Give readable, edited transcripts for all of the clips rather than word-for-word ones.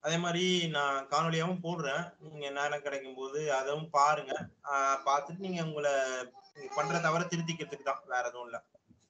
அதே மாதிரி நான் காணொலியாவும் போடுறேன். நீங்க நேரம் கிடைக்கும்போது அதுவும் பாருங்க. பார்த்துட்டு நீங்க பண்ற தவற திருத்திக்கிறதுக்கு தான். வேற எதுவும் இல்ல.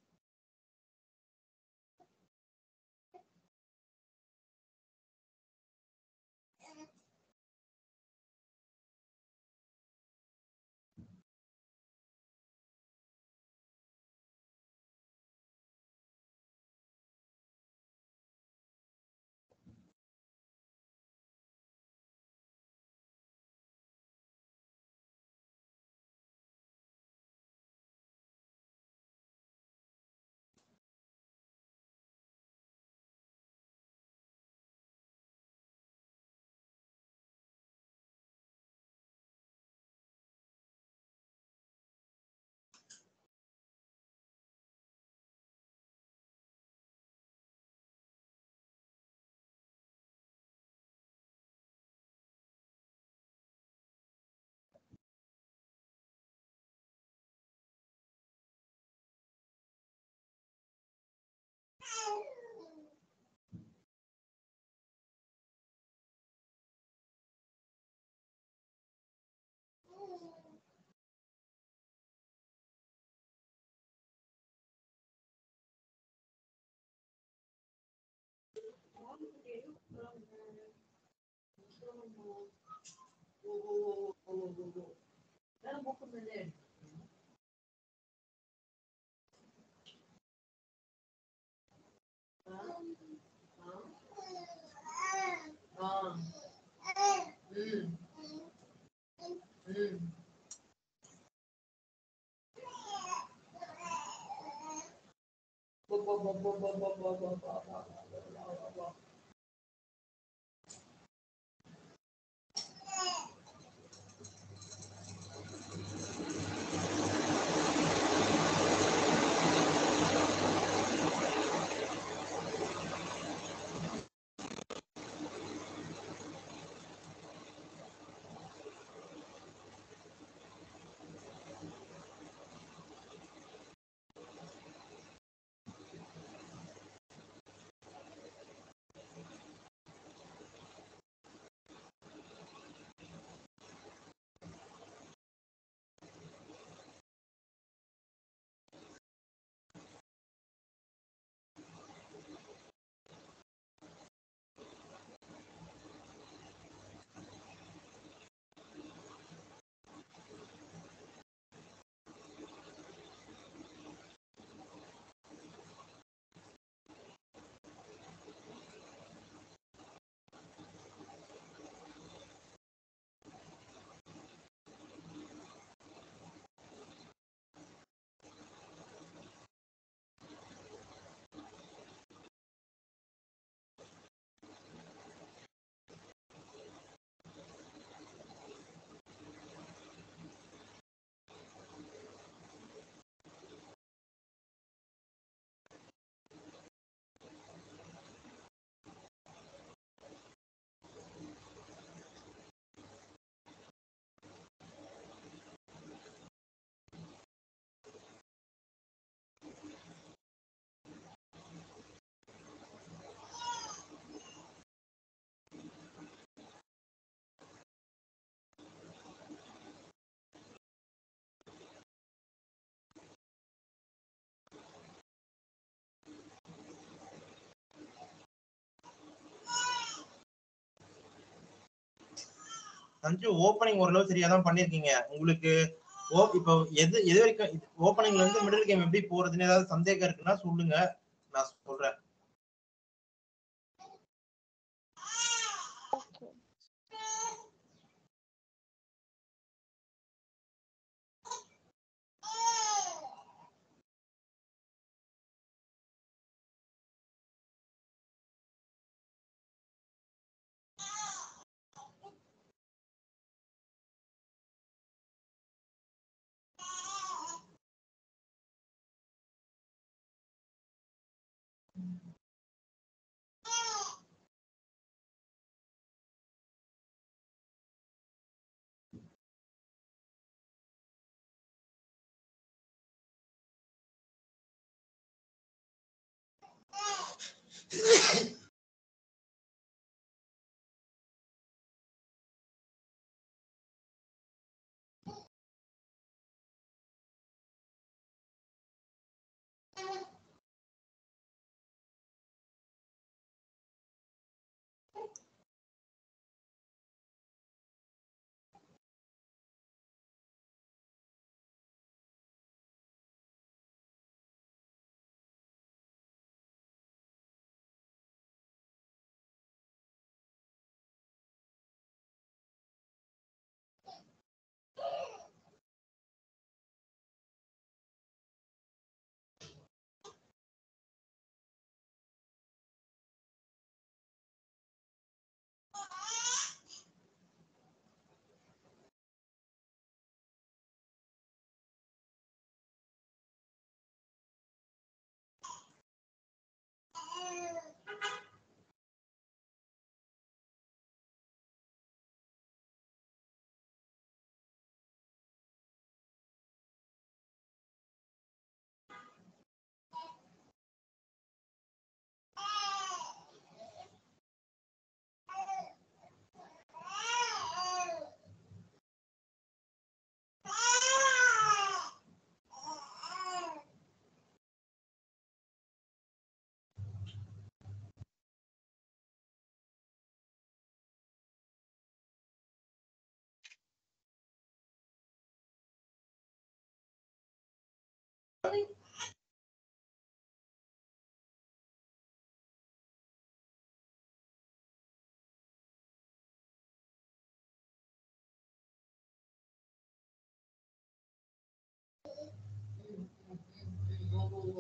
சஞ்சு, ஓப்பனிங் ஓரளவு சரியா தான் பண்ணிருக்கீங்க. உங்களுக்கு இப்போ எது எது வரைக்கும் ஓப்பனிங்ல இருந்து மிடில் கேம் எப்படி போறதுன்னு ஏதாவது சந்தேகம் இருக்குன்னா சொல்லுங்க, நான் சொல்றேன்.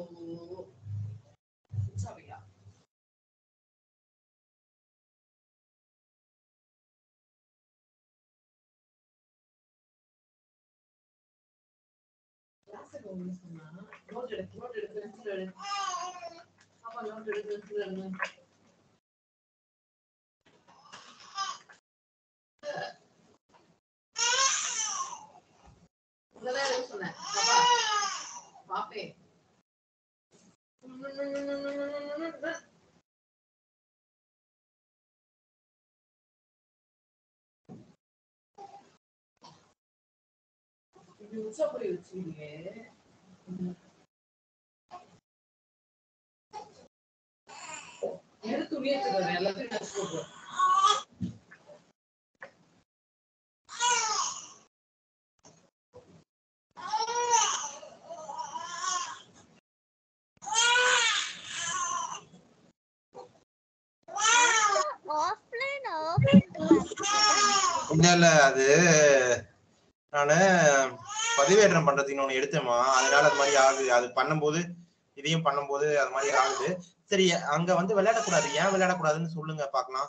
இல்ல அது நானு பதிவேற்றம் பண்றதுக்கு ஒண்ணு எடுத்தேமா, அதனால அது மாதிரி ஆகுது. அது பண்ணும்போது இதையும் பண்ணும்போது அது மாதிரி ஆகுது. சரி, அங்க வந்து விளையாடக்கூடாது, ஏன் விளையாடக்கூடாதுன்னு சொல்லுங்க பாக்கலாம்.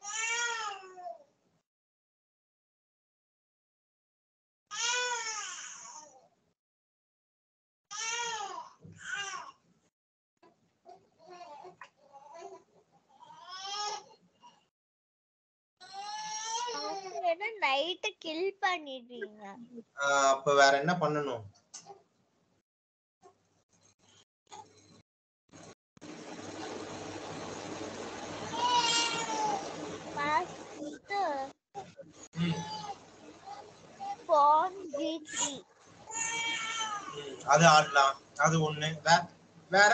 நைட் கில் பண்ணிடுவீங்க. அப்ப வேற என்ன பண்ணணும்? அது ஆடலாம், அது ஒண்ணு. வேற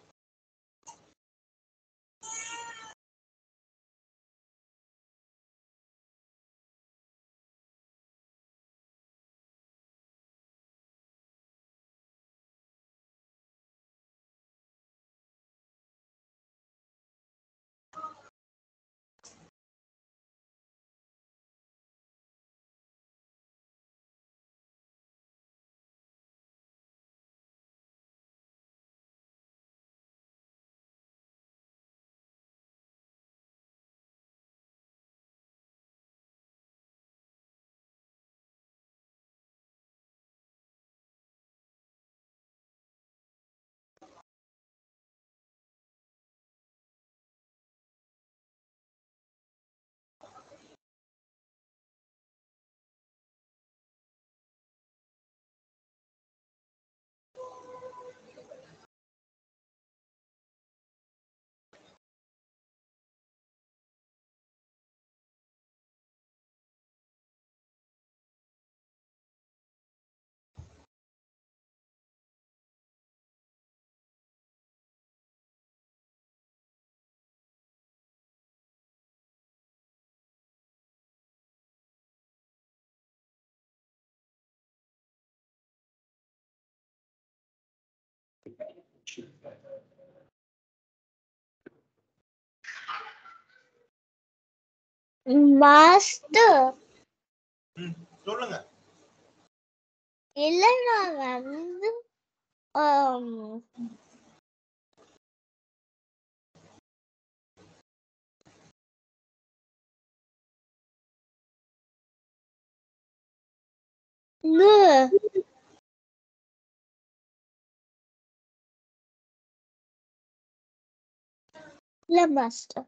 மாஸ்டர் சொல்லுங்க. இல்ல நான் வந்து இல்ல மாஸ்டர்.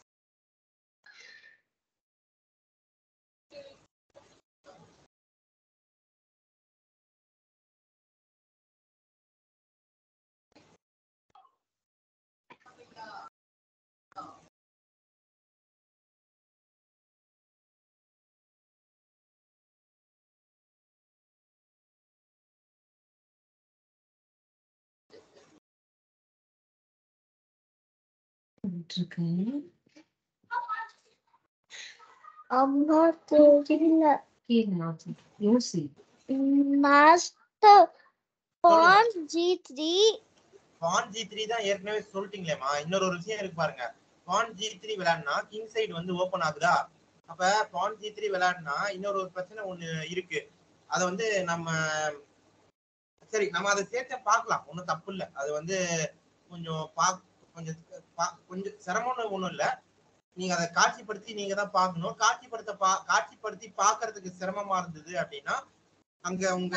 அம்மா தெரியல. மாஸ்டர் பான் G3 தான் ஏற்கனவே சொல்லிட்டீங்களேமா. இன்னொரு ஒரு விஷயம் இருக்கு பாருங்க. பான் G3 விளையாடுனா கிங் சைடு வந்து ஓபன் ஆகுதா? அப்ப பான் G3 விளையாடுனா இன்னொரு ஒரு பிரச்சனை ஒண்ணு இருக்கு. அத வந்து நம்ம சரி நம்ம அதை சேர்த்து பார்க்கலாம், ஒன்றும் தப்பு இல்லை. அது வந்து கொஞ்சம் கொஞ்சம் சிரமம்னு ஒண்ணும் இல்ல. நீங்க அதை காட்சிப்படுத்தி நீங்க தான் பார்க்கணும். காட்சிப்படுத்தி பார்க்கிறதுக்கு சிரமமா இருந்தது அப்படின்னா அங்க உங்க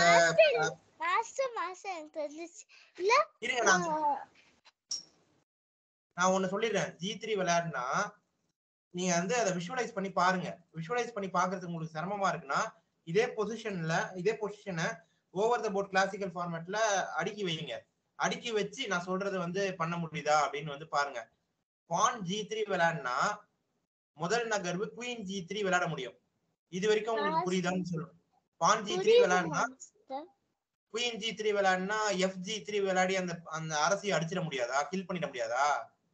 இருங்க நான் ஒண்ணு சொல்லிடுறேன். G3 விளையாடுனா நீங்க வந்து அதை விஷுவலைஸ் பண்ணி பாருங்க. விஷுவலைஸ் பண்ணி பாக்குறதுக்கு உங்களுக்கு சிரமமா இருக்குன்னா இதே பொசிஷனை ஓவர் த போர்ட் கிளாசிக்கல் ஃபார்மேட்ல அடுக்கி வைங்க. அடுக்கி வச்சு நான் சொல்றது வந்து பண்ண முடியுதா அப்படின்னு வந்து பாருங்க. பான் G3 விளையாடுனா முதல் நகர்வு குயின் G3 விளையாட முடியும். இது வரைக்கும் உங்களுக்கு புரியுதான்னு சொல்லுங்க. பான் G3 விளையாடுனா குயின் G3 விளையாடுனா FG3 விளையாடி அந்த அரசியை அடிச்சிட முடியாதா? கில் பண்ணிட முடியாதா?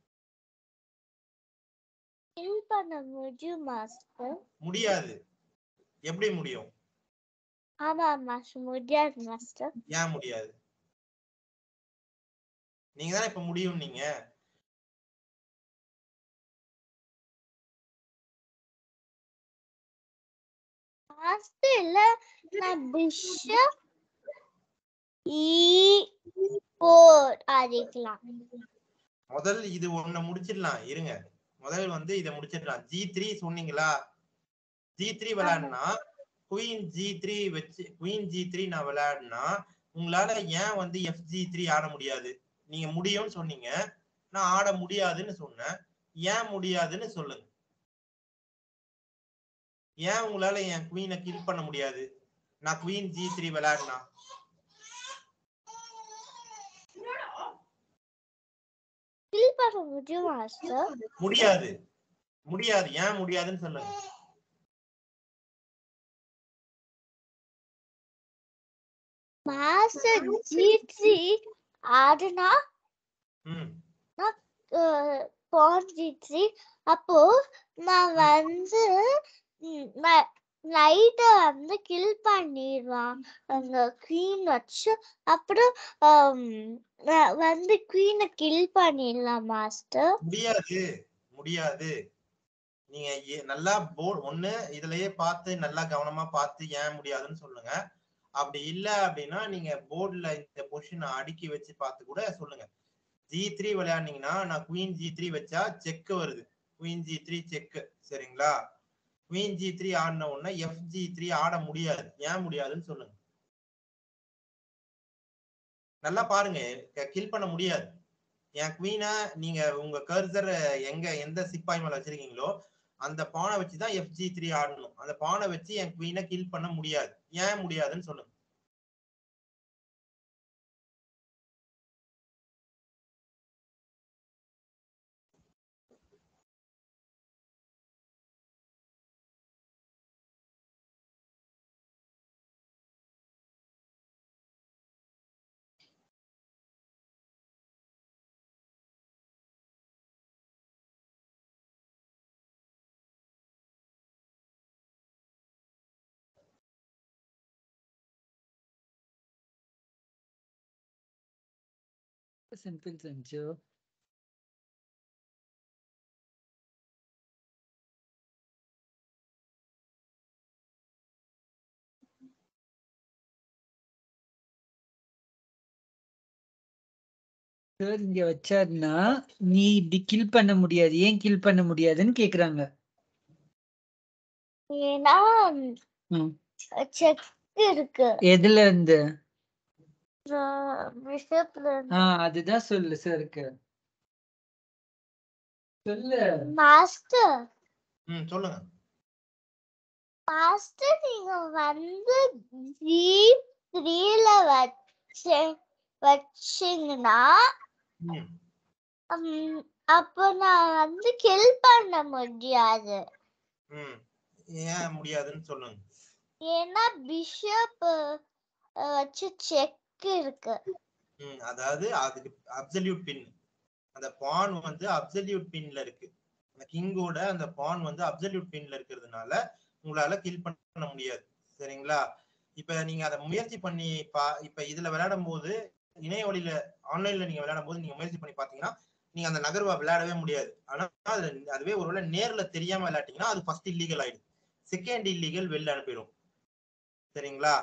முடியாது. எப்படி முடியும்? முடியாது மாஸ்டர். ஏன் முடியாது? நீங்க தானே இப்ப முடியும். நீங்க முதல் இது ஒண்ணு முடிச்சிடலாம். இருங்க, முதல் வந்து இதை முடிச்சிடலாம். G3 சொன்னீங்களா? G3 விளையாடுனா குயின் G3 வச்சு குயின் G3 நான் விளையாடுனா உங்களால ஏன் வந்து FG3 ஆட முடியாது? நீங்க முடியும்னு சொன்னீங்க, நான் ஆட முடியாதுன்னு சொன்னேன். ஏன் முடியாதுன்னு சொல்லுங்க. ஏன் உங்களால என் குயினை கில் பண்ண முடியாது நான் குயின் G3 விளையாடுனா? முடியாது. முடியாது. ஏன் முடியாதுன்னு சொல்லுங்க. மாஸ்டர் G3 ஆடுனா பான் G3 அப்போ நான் வந்து லைட்ட வந்து கில் பண்ணிடுவான் அந்த குவீன் வச்சு. அப்புறம் வந்து குவீனை கில் பண்ணிடலாம் மாஸ்டர். முடியாது. முடியாது. நீங்க நல்லா போர்டு ஒண்ணு இதுலயே பார்த்து நல்லா கவனமா பார்த்து ஏன் முடியாதுன்னு சொல்லுங்க. அப்படி இல்ல அப்படின்னா நீங்க போர்டுல இந்த பொசிஷனை அடுக்கி வச்சு பார்த்து கூட சொல்லுங்க. G3 விளையாடுனீங்கன்னா நான் குயின் G3 வச்சா செக் வருது. Queen G3 check. சரிங்களா? குயின் G3 ஆடின உடனே FG3 ஆட முடியாது. ஏன் முடியாதுன்னு சொல்லுங்க. நல்லா பாருங்க, கில் பண்ண முடியாது. என் குவீனை நீங்க உங்க கர்சர் எந்த சிப்பாய் மேல வச்சிருக்கீங்களோ அந்த பானை வச்சுதான் FG3 ஆடணும். அந்த பானை வச்சு என் குவீனை கில் பண்ண முடியாது. ஏன் முடியாதுன்னு சொல்லுங்க. Simple, sanchu. சார் இங்க வச்சாருன்னா நீ இப்படி கில் பண்ண முடியாது. ஏன் கில் பண்ண முடியாதுன்னு கேக்குறாங்க. ஏன்னா செக் இருக்கு. எதுல இருந்து? அதுதான் சொல்லு சாருக்கு. சொல்லு மாஸ்டர். சொல்லுங்க. மாஸ்டர் நீங்க வந்து G3ல வச்சீங்கன்னா அப்போ நான் வந்து கில் பண்ண முடியாது. ஏன் முடியாதுன்னு சொல்லுங்க. ஏன்னா பிஷப் வச்சு செக் இருக்கு. அதாவது அதுக்கு அப்சல்யூட் பின். அந்த பான் வந்து அப்சல்யூட் பின்ல இருக்கு. அந்த கிங்கோட அந்த பான் வந்து அப்சல்யூட் பின்ல இருக்கிறதுனால உங்களால கில் பண்ண முடியாது. சரிங்களா? இப்ப நீங்க அதை முயற்சி பண்ணி இப்ப இதுல விளையாடும் போது இணைய வழியில ஆன்லைன்ல நீங்க விளையாடும் போது நீங்க முயற்சி பண்ணி பாத்தீங்கன்னா நீங்க அந்த நகர்வா விளையாடவே முடியாது. ஆனா அதுவே ஒருவேளை நேர்ல தெரியாம விளையாட்டீங்கன்னா அது ஃபர்ஸ்ட் இல்லீகல் ஆயிடும். செகண்ட் இல்லீகல் வெளில அனுப்பிடும். சரிங்களா?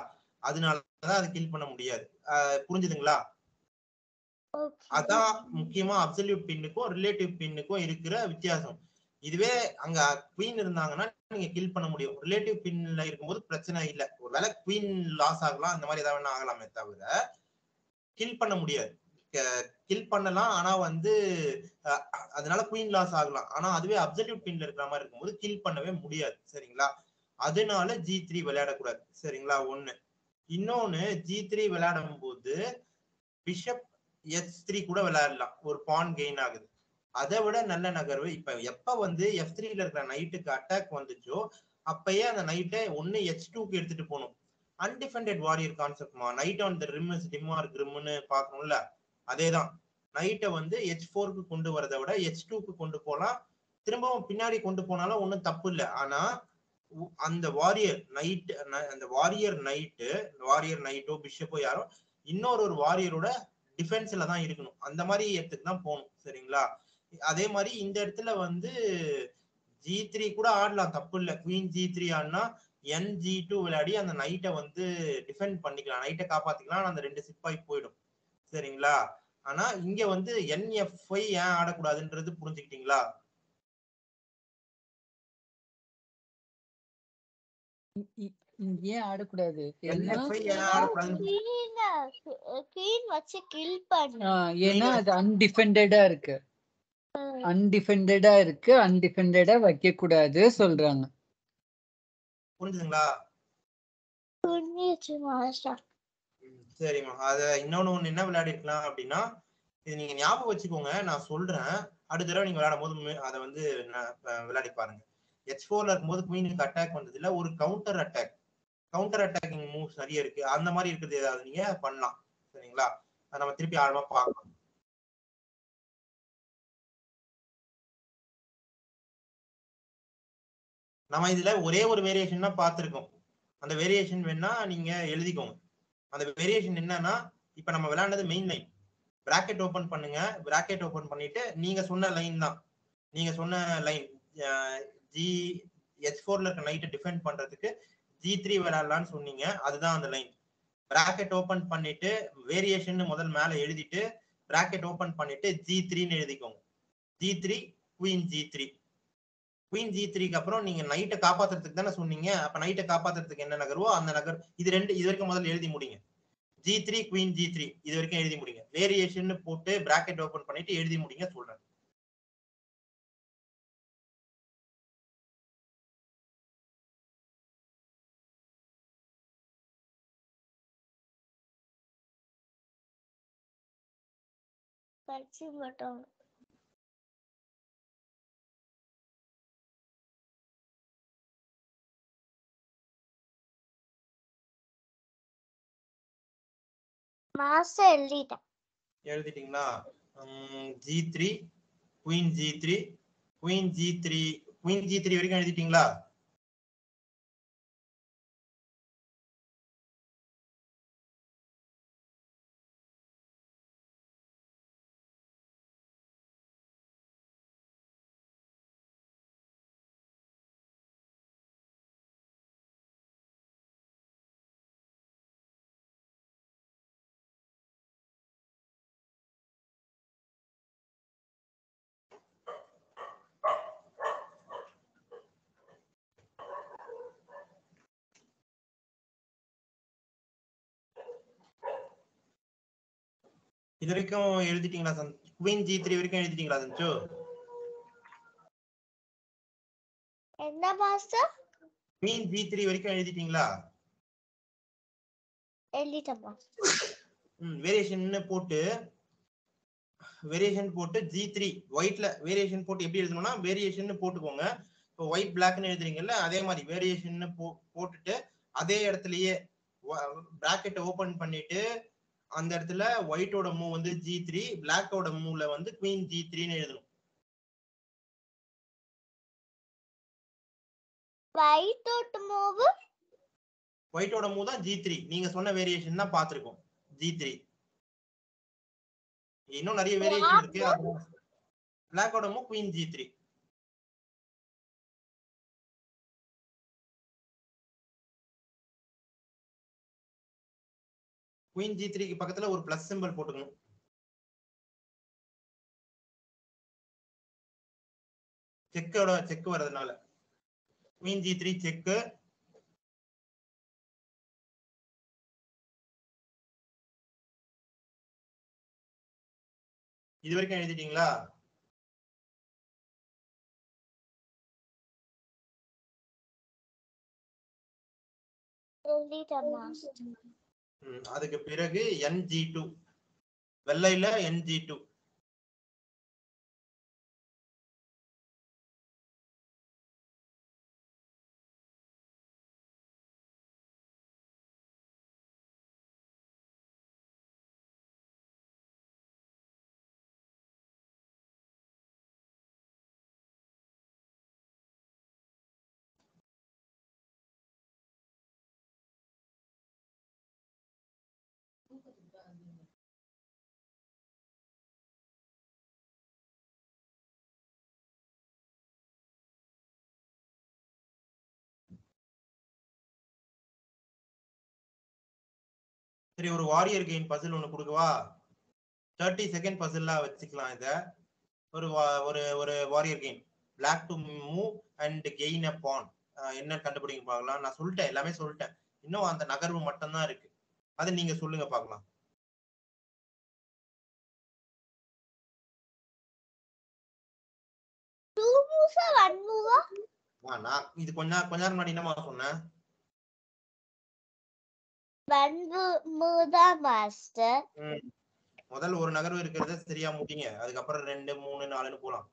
அதனாலதான் அதை கில் பண்ண முடியாது. புரிஞ்சுதுங்களா? அதான் முக்கியமா அப்சல்யூட் பின்னுக்கும் ரிலேட்டிவ் பின்னுக்கும் இருக்கிற வித்தியாசம். இதுவே அங்க குவீன் இருந்தாங்கன்னா நீங்க கில் பண்ண முடியும். ரிலேட்டிவ் பின்ல இருக்கும்போது பிரச்சனை இல்ல. ஒருவேளை குவீன் லாஸ் ஆகலாம், அந்த மாதிரி ஏதாவது ஆகலாமே தவிர கில் பண்ண முடியாது. கில் பண்ணலாம், ஆனா வந்து அதனால குவீன் லாஸ் ஆகலாம். ஆனா அதுவே அப்சல்யூட் பின்ல இருக்கிற மாதிரி இருக்கும்போது கில் பண்ணவே முடியாது. சரிங்களா? அதனால G3 விளையாடக்கூடாது. சரிங்களா? ஒண்ணு. இன்னொன்னு, G3 விளையாடும் போது பிஷப் H3 கூட விளையாடலாம், ஒரு பான் கெயின் ஆகுது. அதை விட நல்ல நகர்வு இப்ப எப்ப வந்து F3ல இருக்கிற நைட்டுக்கு அட்டாக் வந்துச்சோ அப்பயே அந்த நைட்டை ஒண்ணு H2க்கு எடுத்துட்டு போகணும். அன்டிஃபெண்டட் வாரியர் கான்செப்ட்மா. Knight on the rim is டிம்மா ரிம்னு பாக்கணும்ல, அதேதான். நைட்டை வந்து H4க்கு கொண்டு வரதை விட H2க்கு கொண்டு போலாம். திரும்பவும் பின்னாடி கொண்டு போனாலும் ஒன்றும் தப்பு இல்லை. ஆனா அந்த வாரியர் நைட், அந்த வாரியர் நைட்டோ பிஷப்போ யாரோ இன்னொரு வாரியரோட டிஃபென்ஸ்ல தான் இருக்கணும். அந்த மாதிரி இடத்துக்கு தான் போகணும். சரிங்களா? அதே மாதிரி இந்த இடத்துல வந்து G3 கூட ஆடலாம், தப்பு இல்லை. குவீன் G3 ஆடினா NG2 விளையாடி அந்த நைட்டை வந்து டிஃபெண்ட் பண்ணிக்கலாம், நைட்டை காப்பாத்திக்கலாம். அந்த 2 சிப்பாய் போயிடும். சரிங்களா? ஆனா இங்க வந்து NF5 ஏன் ஆடக்கூடாதுன்றது புரிஞ்சுக்கிட்டீங்களா? ஏன் ஆடக்கூடாது? NF5 ஏன் ஆடக்கூடாது? குயின் வச்சு கில் பண்ணு. ஏன்னா அது அன்டிஃபெண்டடா இருக்கு. அன்டிஃபெண்டடா வைக்க கூடாது சொல்றாங்க. புரிஞ்சுதுங்களா? புரிஞ்சுச்சு மாஸ்டர். சரிம்மா. அத இன்னொன்னு என்ன விளையாடி இருக்கலாம் அப்படின்னா, இது நீங்க ஞாபகம் வச்சுக்கோங்க, நான் சொல்றேன். அடுத்த தடவை நீங்க விளையாடும் போது அதை வந்து விளையாடி பாருங்க. H4ல இருக்கும்போது குவீனுக்கு அட்டாக் வந்தது இல்ல, ஒரு கவுண்டர் அட்டாக்கிங் மூவ்ஸ் நிறைய இருக்கு. அந்த மாதிரி இருக்கிறது ஏதாவது நீங்க பண்ணலாம். சரிங்களா? அதை நம்ம திருப்பி ஆழமா பார்க்கலாம். நம்ம இதுல ஒரே ஒரு வேரியேஷன் தான் பார்த்திருக்கோம். அந்த வேரியேஷன் வேணா நீங்க எழுதிக்கோங்க. அந்த வேரியேஷன் என்னன்னா, இப்ப நம்ம விளையாண்டது மெயின் லைன். பிராக்கெட் ஓபன் பண்ணுங்க. பிராக்கெட் ஓபன் பண்ணிட்டு நீங்க சொன்ன லைன் தான், நீங்க சொன்ன லைன் H4ல இருக்க நைட்டை டிஃபெண்ட் பண்றதுக்கு G3 விளையாடலாம்னு சொன்னீங்க. அதுதான் அந்த லைன். பிராக்கெட் ஓபன் பண்ணிட்டு வேரியேஷன் முதல் மேல எழுதிட்டு பிராக்கெட் ஓபன் பண்ணிட்டு G3ன்னு எழுதிக்கோங்க. G3 queen G3. குவீன் G3க்கு அப்புறம் நீங்க நைட்டை காப்பாத்துறதுக்கு தானே சொன்னீங்க. அப்ப நைட்டை காப்பாத்துறதுக்கு என்ன நகர்வோ அந்த நகர். இது வரைக்கும் முதல்ல எழுதி முடிங்க. G3 குவீன் G3 இது வரைக்கும் எழுதி முடிங்க. வேரியேஷன் போட்டு பிராக்கெட் ஓபன் பண்ணிட்டு எழுதி முடிங்க சொல்றேன். படிச்சு மட்டும் மாஸ்டர் எழுதிட்டேன். எழுதிட்டீங்களா? G3 queen G3 queen G3 வரைக்கும் எழுதிட்டீங்களா? இது வரைக்கும் எழுதிட்டீங்களா? குவீன் G3 வரைக்கும் எழுதிட்டீங்களா சஞ்சு? என்ன மாஸ்டர்? குவீன் G3 வரைக்கும் எழுதிட்டீங்களா? எழுதிட்டேன் மாஸ்டர். வேரியேஷன் போட்டு G3 ஒயிட்ல வேரியேஷன் போட்டு எப்படி எழுதணும்னா வேரியேஷன் போட்டுக்கோங்க. இப்போ ஒயிட் பிளாக்னு எழுதுறீங்கல்ல, அதே மாதிரி வேரியேஷன் போட்டுட்டு அதே இடத்துலயே பிராக்கெட் ஓபன் பண்ணிட்டு அந்த இடத்துல ஒயிட்டோட மூவ் வந்து G3, பிளாக்கோட மூவ்ல வந்து குவீன் G3ன்னு எழுதணும். ஒயிட்டோட மூவ் தான் G3. நீங்க சொன்ன வேரியேஷன் தான் பார்த்திருக்கோம் G3. இன்னும் நிறைய வேரியேஷன் இருக்கு. பிளாக்கோட மூவ் குவீன் G3. குயின் G3க்கு பக்கத்துல ஒரு பிளஸ் சிம்பிள் போட்டுக்கணும். செக் வர்றதுனால குயின் G3 செக். இது வரைக்கும் எழுதிட்டீங்களா? அதுக்கு பிறகு NG2 வெள்ளையில NG2 சரி, ஒரு வாரியர் கெயின் பசில் ஒண்ணு கொடுக்கவா? 30 செகண்ட் பசிலா வச்சுக்கலாம். இத ஒரு ஒரு warrior gain black to move and gain a pawn என்ன கண்டுபிடிங்க பார்க்கலாம். நான் சொல்லிட்டேன், எல்லாமே சொல்லிட்டேன். இன்னும் அந்த நகர்வு மட்டும் தான் இருக்கு. அதை நீங்க சொல்லுங்க பார்க்கலாம். நான் இது கொஞ்ச நேரம் முன்னாடி என்னமா சொன்னேன்? முதல் ஒரு நகர்வு இருக்கிறத சரியா முட்டிங்க. அதுக்கப்புறம் 2, 3, 4ன்னு போலாம்.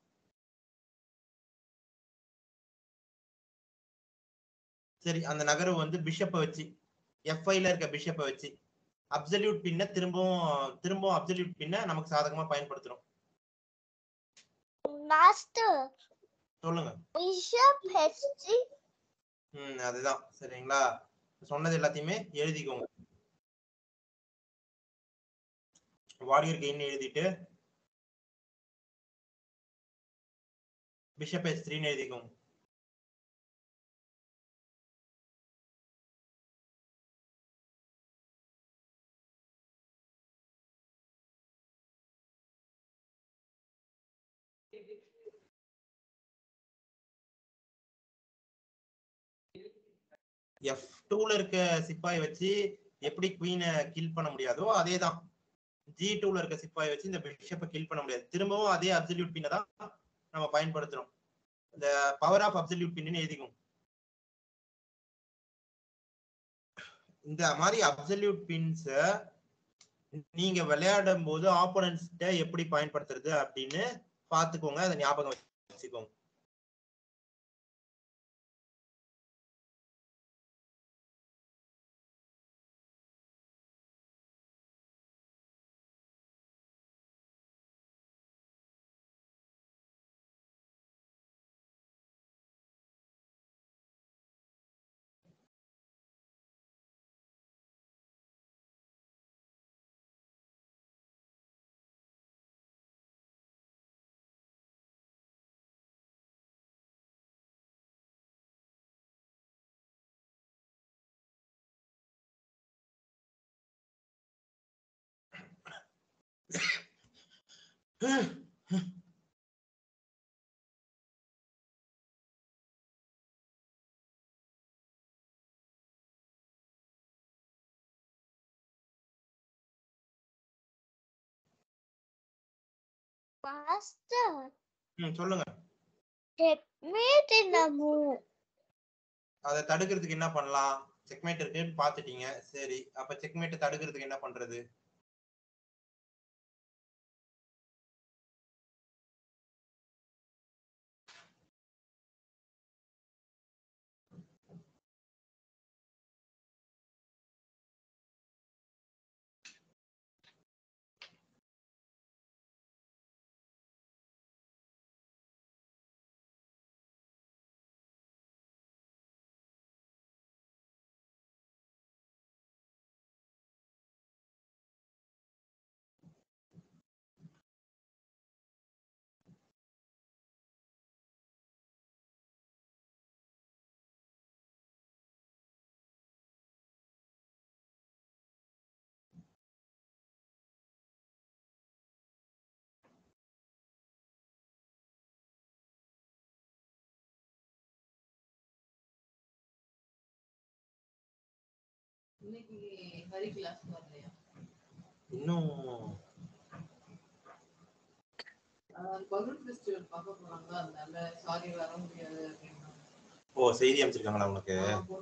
சரி, அந்த நகர்வு வந்து பிஷப்பை வச்சு F5ல இருக்க பிஷப்பை வச்சு அப்சல்யூட் பின்ன திரும்பவும் அப்சல்யூட் பின்ன நமக்கு சாதகமா பயன்படுத்துறோம். சொல்லுங்க. Bishop H3. அதுதான் சரிங்களா? சொன்னது எல்லாத்தையுமே எழுதிக்கோங்க. வாரியர் கெயின் எழுதிட்டு பிஷப் H3 எழுதிக்கோங்க. F2ல இருக்க சிப்பாய் வச்சு எப்படி குவீனை கில் பண்ண முடியாதோ அதேதான் G2ல இருக்க சிப்பாய் வச்சு இந்த பிஷப்பை கில் பண்ண முடியாது. திரும்பவும் அதே அப்சல்யூட் பின்னை தான் நம்ம பயன்படுத்துறோம். இந்த பவர் ஆஃப் அப்சல்யூட் பின்னு எழுதிக்கும். இந்த மாதிரி அப்சல்யூட் பின்ஸ் நீங்க விளையாடும் போது ஆப்போனன்ட்ஸ்ட எப்படி பயன்படுத்துறது அப்படின்னு பாத்துக்கோங்க. அதை ஞாபகம் வச்சுக்கோங்க. சொல்லுங்க. அதை தடுக்கிறதுக்கு என்ன பண்ணலாம்? செக்மேட் இருக்குன்னு பாத்துட்டீங்க. சரி, அப்ப செக்மேட் தடுக்கிறதுக்கு என்ன பண்றது? இன்னும் ஓ செய்தி அமைச்சிருக்காங்களா உனக்கு?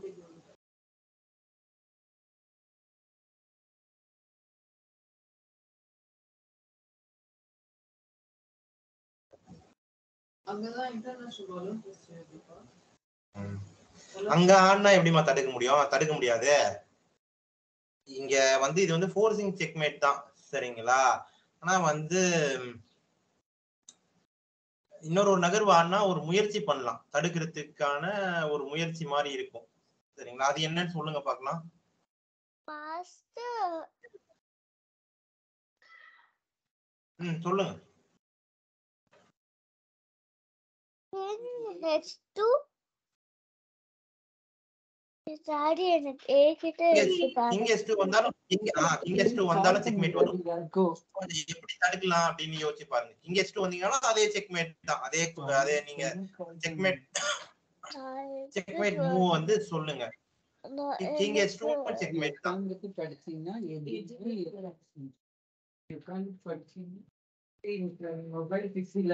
அங்க ஆடினா எப்படிமா தடுக்க முடியும்? தடுக்க முடியாது. இங்க வந்து இது வந்து ஃபோர்சிங் செக்மேட் தான், சரிங்களா? ஆனா வந்து இன்னொரு நகர்வு ஆடினா ஒரு முயற்சி பண்ணலாம், தடுக்கிறதுக்கான ஒரு முயற்சி மாதிரி இருக்கும், சரிங்களா? அது என்னன்னு சொல்லுங்க பார்க்கலாம். சொல்லுங்க. எப்படி தடுக்கலாம் அப்படின்னு யோசிச்சு பாருங்க. கிங் எச்2 வந்தீங்கன்னா அதே செக்மேட் தான். அதே நீங்க செக்மேட் மூவ் வந்து சொல்லுங்க. கிங் எச்2 செக்மேட் தான். படிச்சீங்கன்னா மொபைல் பிக்ஸில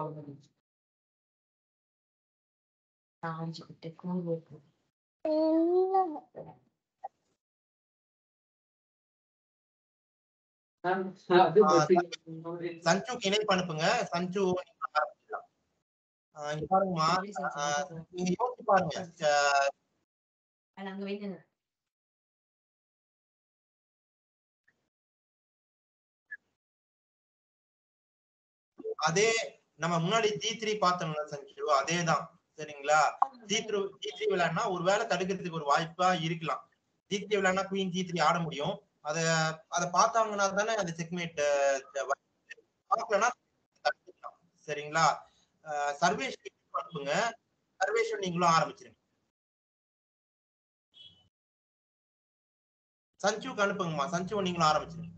சஞ்சுக்கு இணைப்பு அனுப்புங்க. சஞ்சு பாருங்கம்மா, நீங்க யோசிச்சு பாருங்க. அதே நம்ம முன்னாடி G3 பார்த்தோம்ல சஞ்சு, அதேதான், சரிங்களா? G3 விளையாடினா ஒருவேளை தடுக்கிறதுக்கு ஒரு வாய்ப்பா இருக்கலாம். G3 விளையாடினா குயின் G3 ஆட முடியும். அத பார்த்தாங்கன்னா தானே அந்த செக்மேட் பார்க்கலன்னா தடுக்கலாம், சரிங்களா? சர்வேஷ் அனுப்புங்க. சர்வேஷன் நீங்களும் ஆரம்பிச்சிருங்க. சஞ்சுக்கு அனுப்புங்கம்மா. சஞ்சு நீங்களும் ஆரம்பிச்சிருங்க.